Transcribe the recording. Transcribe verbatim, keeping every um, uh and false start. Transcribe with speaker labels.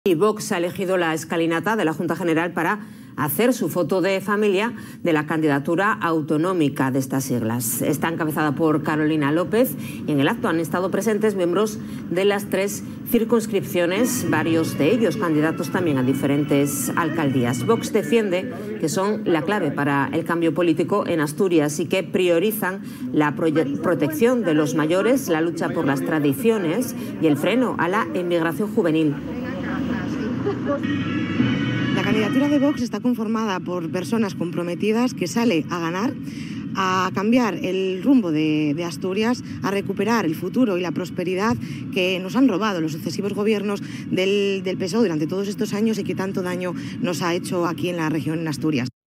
Speaker 1: Y Vox ha elegido la escalinata de la Junta General para hacer su foto de familia de la candidatura autonómica de estas siglas. Está encabezada por Carolina López y en el acto han estado presentes miembros de las tres circunscripciones, varios de ellos candidatos también a diferentes alcaldías. Vox defiende que son la clave para el cambio político en Asturias y que priorizan la protección de los mayores, la lucha por las tradiciones y el freno a la inmigración juvenil.
Speaker 2: La candidatura de Vox está conformada por personas comprometidas que sale a ganar, a cambiar el rumbo de, de Asturias, a recuperar el futuro y la prosperidad que nos han robado los sucesivos gobiernos del, del P S O E durante todos estos años y que tanto daño nos ha hecho aquí en la región, en Asturias.